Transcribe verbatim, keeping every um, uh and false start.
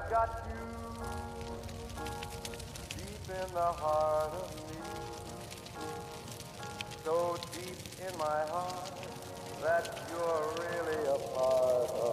got you deep in the heart of me, so deep in my heart that you're really a part of